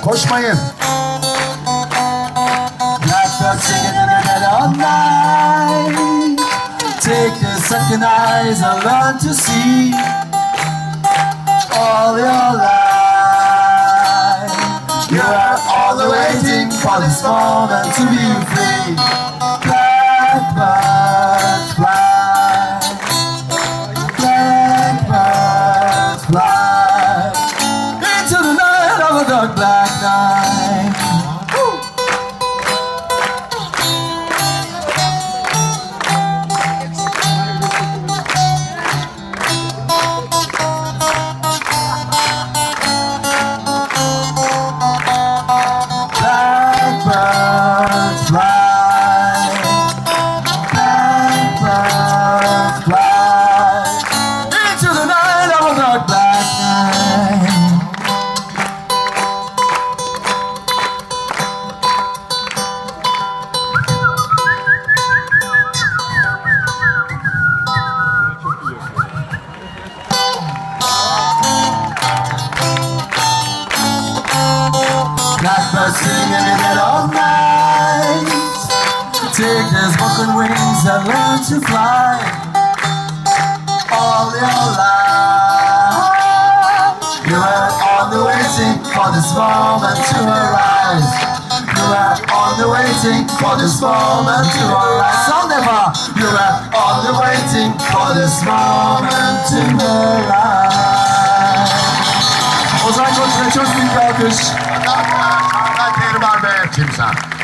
Koşmayın. Blackbird singing in the dead of night. Take the second eyes and learn to see all your life. You are all waiting for this moment to be free. Blackbird fly, blackbird fly into the night of a dark black night. Blackbirds fly, blackbirds fly into the night of a dark black night. Blackbirds sing in the dead of night. Take those broken wings and learn to fly all your life. You are only waiting for this moment to arise. You are only waiting for this moment to arise. So never. You are only waiting for this moment to arise. Ozan Koç'una çok büyük bir alkış. Çağlar Kehribar ve Timsah.